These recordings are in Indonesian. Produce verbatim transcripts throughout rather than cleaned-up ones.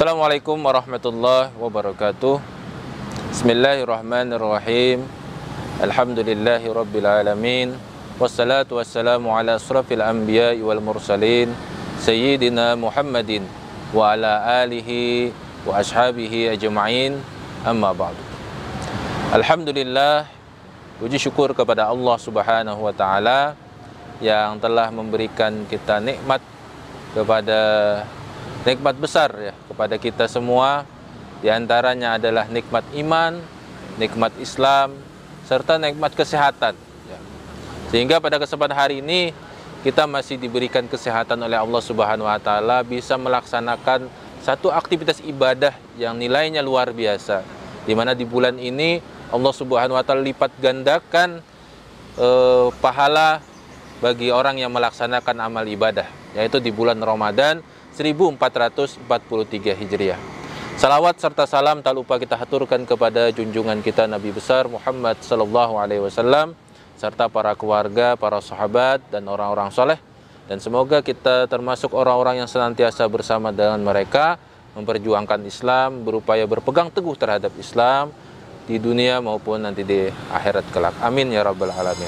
Assalamualaikum warahmatullahi wabarakatuh. Bismillahirrahmanirrahim. Alhamdulillahi rabbil alamin. Wassalatu wassalamu ala asrafil anbiya'i wal mursalin Sayyidina Muhammadin wa ala alihi wa ashabihi ajma'in. Amma ba'du. Alhamdulillah, puji syukur kepada Allah Subhanahu wa taala yang telah memberikan kita nikmat kepada nikmat besar ya kepada kita semua. Di antaranya adalah nikmat iman, nikmat Islam, serta nikmat kesehatan ya. Sehingga pada kesempatan hari ini kita masih diberikan kesehatan oleh Allah Subhanahu wa taala, bisa melaksanakan satu aktivitas ibadah yang nilainya luar biasa, di mana di bulan ini Allah Subhanahu wa taala lipat gandakan eh, pahala bagi orang yang melaksanakan amal ibadah, yaitu di bulan Ramadan seribu empat ratus empat puluh tiga Hijriah. Salawat serta salam tak lupa kita haturkan kepada junjungan kita Nabi besar Muhammad sallallahu alaihi wasallam, serta para keluarga, para sahabat, dan orang-orang soleh. Dan semoga kita termasuk orang-orang yang senantiasa bersama dengan mereka, memperjuangkan Islam, berupaya berpegang teguh terhadap Islam di dunia maupun nanti di akhirat kelak. Amin ya rabbal alamin.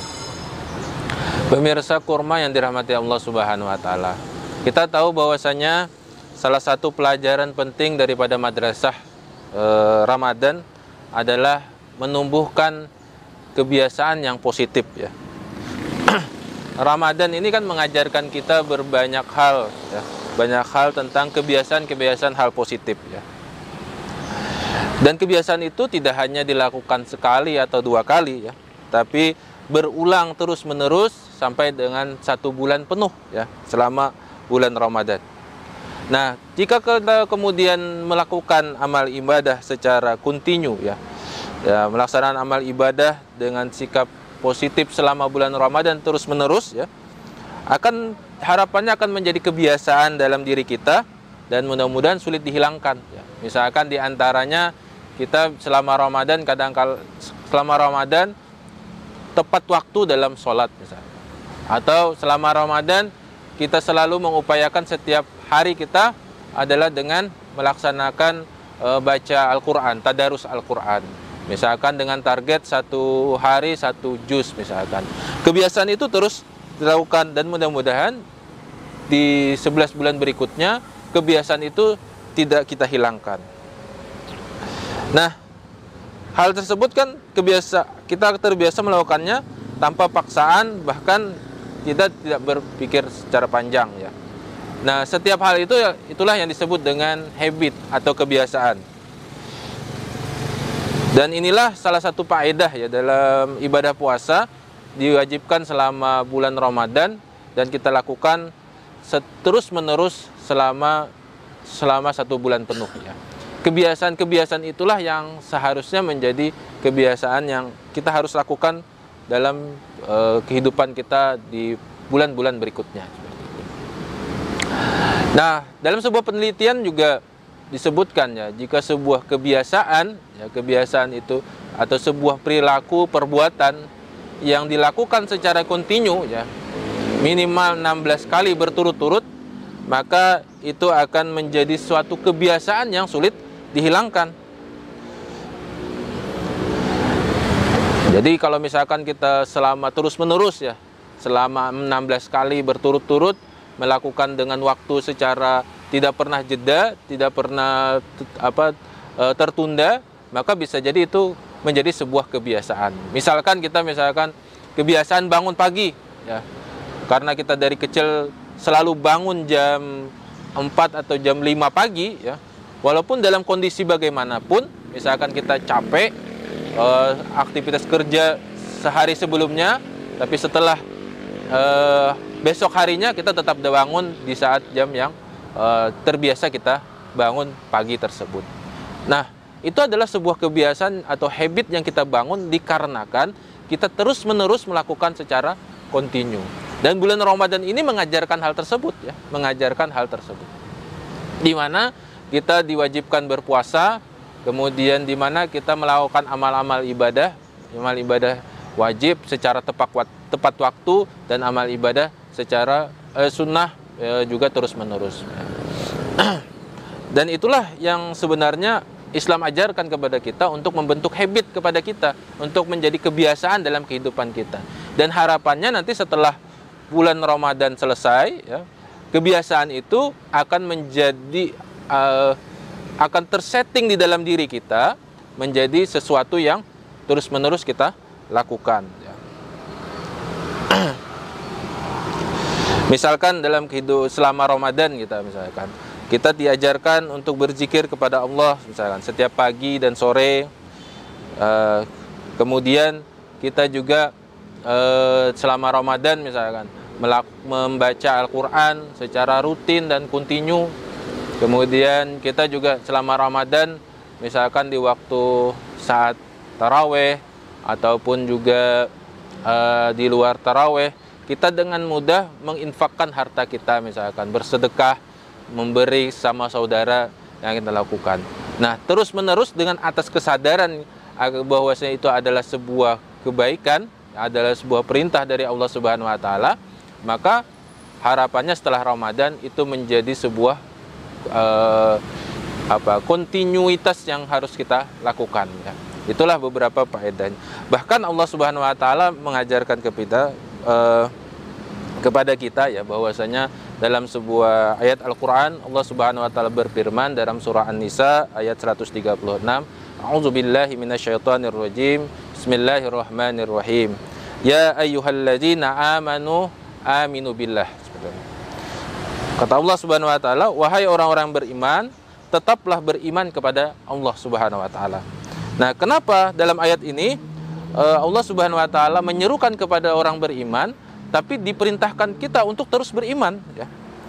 Pemirsa kurma yang dirahmati Allah Subhanahu wa taala, kita tahu bahwasanya salah satu pelajaran penting daripada madrasah e, Ramadan adalah menumbuhkan kebiasaan yang positif ya. Ramadan ini kan mengajarkan kita berbanyak hal ya, banyak hal tentang kebiasaan-kebiasaan hal positif ya. Dan kebiasaan itu tidak hanya dilakukan sekali atau dua kali ya, tapi berulang terus-menerus sampai dengan satu bulan penuh ya, selama bulan Ramadan. Nah, jika kita kemudian melakukan amal ibadah secara kontinu ya, ya melaksanakan amal ibadah dengan sikap positif selama bulan Ramadan terus menerus ya, akan harapannya akan menjadi kebiasaan dalam diri kita dan mudah-mudahan sulit dihilangkan ya. Misalkan di antaranya kita selama Ramadan kadang kala selama Ramadan tepat waktu dalam sholat misalnya, atau selama Ramadan kita selalu mengupayakan setiap hari kita adalah dengan melaksanakan e, baca Al-Quran, tadarus Al-Quran. Misalkan dengan target satu hari satu juz misalkan. Kebiasaan itu terus dilakukan dan mudah-mudahan di sebelas bulan berikutnya kebiasaan itu tidak kita hilangkan. Nah, hal tersebut kan kebiasa kita terbiasa melakukannya tanpa paksaan, bahkan kita tidak berpikir secara panjang ya. Nah, setiap hal itu itulah yang disebut dengan habit atau kebiasaan. Dan inilah salah satu faedah ya dalam ibadah puasa, diwajibkan selama bulan Ramadan dan kita lakukan terus-menerus selama selama satu bulan penuh ya. Kebiasaan-kebiasaan itulah yang seharusnya menjadi kebiasaan yang kita harus lakukan dalam uh, kehidupan kita di bulan-bulan berikutnya. Nah, dalam sebuah penelitian juga disebutkan ya, jika sebuah kebiasaan, ya kebiasaan itu atau sebuah perilaku perbuatan yang dilakukan secara kontinu ya, minimal enam belas kali berturut-turut, maka itu akan menjadi suatu kebiasaan yang sulit dihilangkan. Jadi kalau misalkan kita selama terus-menerus ya, selama enam belas kali berturut-turut melakukan dengan waktu secara tidak pernah jeda, tidak pernah apa tertunda, maka bisa jadi itu menjadi sebuah kebiasaan. Misalkan kita misalkan kebiasaan bangun pagi ya. Karena kita dari kecil selalu bangun jam empat atau jam lima pagi ya. Walaupun dalam kondisi bagaimanapun, misalkan kita capek Uh, aktivitas kerja sehari sebelumnya, tapi setelah uh, besok harinya kita tetap bangun di saat jam yang uh, terbiasa kita bangun pagi tersebut. Nah, itu adalah sebuah kebiasaan atau habit yang kita bangun dikarenakan kita terus-menerus melakukan secara kontinu. Dan bulan Ramadan ini mengajarkan hal tersebut ya, mengajarkan hal tersebut. Di mana kita diwajibkan berpuasa, kemudian di mana kita melakukan amal-amal ibadah, amal ibadah wajib secara tepat tepat waktu dan amal ibadah secara eh, sunnah eh, juga terus-menerus. Dan itulah yang sebenarnya Islam ajarkan kepada kita untuk membentuk habit kepada kita, untuk menjadi kebiasaan dalam kehidupan kita. Dan harapannya nanti setelah bulan Ramadan selesai, ya, kebiasaan itu akan menjadi uh, akan tersetting di dalam diri kita menjadi sesuatu yang terus-menerus kita lakukan. Ya. Misalkan dalam kehidupan selama Ramadan kita misalkan kita diajarkan untuk berzikir kepada Allah misalkan setiap pagi dan sore. Uh, kemudian kita juga uh, selama Ramadan misalkan membaca Al-Quran secara rutin dan kontinu. Kemudian kita juga selama Ramadan misalkan di waktu saat taraweh ataupun juga uh, di luar taraweh, kita dengan mudah menginfakkan harta kita misalkan bersedekah, memberi sama saudara yang kita lakukan. Nah, terus menerus dengan atas kesadaran bahwasanya itu adalah sebuah kebaikan, adalah sebuah perintah dari Allah Subhanahu wa taala, maka harapannya setelah Ramadan itu menjadi sebuah uh, apa kontinuitas yang harus kita lakukan, ya. Itulah beberapa faedahnya. Bahkan Allah Subhanahu wa taala mengajarkan kepada uh, kepada kita ya bahwasanya dalam sebuah ayat Al-Quran Allah Subhanahu wa taala berfirman dalam surah An-Nisa ayat seratus tiga puluh enam, A'udzubillahi minasyaitonirrajim. Bismillahirrahmanirrahim. Ya ayyuhalladzina amanu aminu billah. Kata Allah Subhanahu wa taala, wahai orang-orang beriman, tetaplah beriman kepada Allah Subhanahu wa taala. Nah, kenapa dalam ayat ini Allah Subhanahu wa taala menyerukan kepada orang beriman tapi diperintahkan kita untuk terus beriman, ya.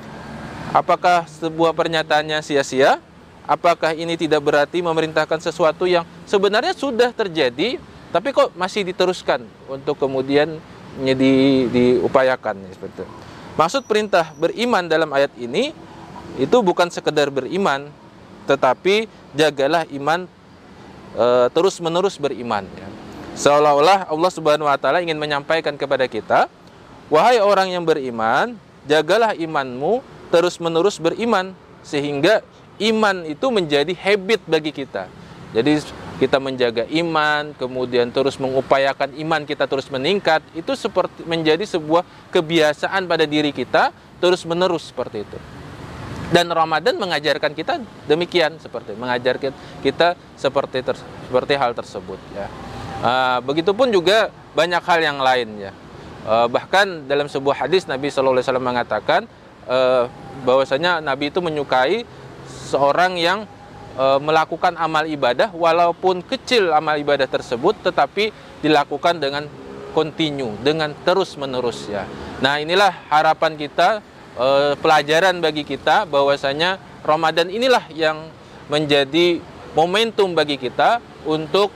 Apakah sebuah pernyataannya sia-sia? Apakah ini tidak berarti memerintahkan sesuatu yang sebenarnya sudah terjadi, tapi kok masih diteruskan untuk kemudian di, diupayakan, ya, seperti itu. Maksud perintah beriman dalam ayat ini itu bukan sekedar beriman, tetapi jagalah iman e, terus-menerus beriman, ya. Seolah-olah Allah Subhanahu wa taala ingin menyampaikan kepada kita, wahai orang yang beriman, jagalah imanmu terus-menerus beriman, sehingga iman itu menjadi habit bagi kita. Jadi kita menjaga iman, kemudian terus mengupayakan iman kita terus meningkat, itu seperti menjadi sebuah kebiasaan pada diri kita terus-menerus seperti itu. Dan Ramadan mengajarkan kita demikian, seperti mengajarkan kita seperti ter, seperti hal tersebut, ya. Uh, begitupun juga banyak hal yang lain, ya. Uh, bahkan dalam sebuah hadis Nabi shallallahu alaihi wasallam mengatakan uh, bahwasanya Nabi itu menyukai seorang yang uh, melakukan amal ibadah walaupun kecil amal ibadah tersebut, tetapi dilakukan dengan kontinu, dengan terus menerus, ya. Nah, inilah harapan kita, uh, pelajaran bagi kita bahwasanya Ramadan inilah yang menjadi momentum bagi kita untuk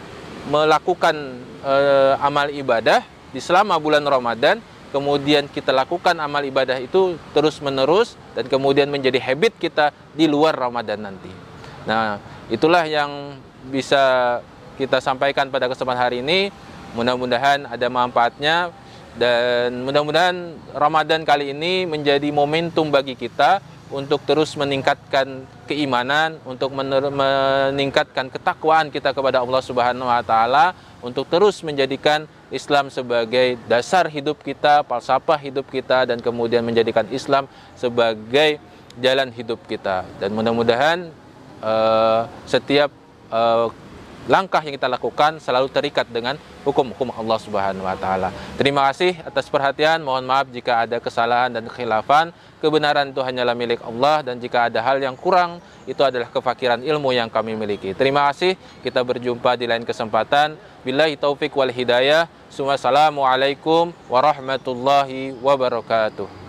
melakukan uh, amal ibadah di selama bulan Ramadan, kemudian kita lakukan amal ibadah itu terus-menerus, dan kemudian menjadi habit kita di luar Ramadan nanti. Nah, itulah yang bisa kita sampaikan pada kesempatan hari ini. Mudah-mudahan ada manfaatnya, dan mudah-mudahan Ramadan kali ini menjadi momentum bagi kita untuk terus meningkatkan keimanan, untuk meningkatkan ketakwaan kita kepada Allah Subhanahu wa taala, untuk terus menjadikan Islam sebagai dasar hidup kita, falsafah hidup kita, dan kemudian menjadikan Islam sebagai jalan hidup kita. Dan mudah-mudahan uh, setiap uh, langkah yang kita lakukan selalu terikat dengan hukum-hukum Allah Subhanahu wa taala. Terima kasih atas perhatian. Mohon maaf jika ada kesalahan dan kekhilafan. Kebenaran itu hanyalah milik Allah, dan jika ada hal yang kurang, itu adalah kefakiran ilmu yang kami miliki. Terima kasih. Kita berjumpa di lain kesempatan. Billahi taufik wal hidayah. Assalamualaikum warahmatullahi wabarakatuh.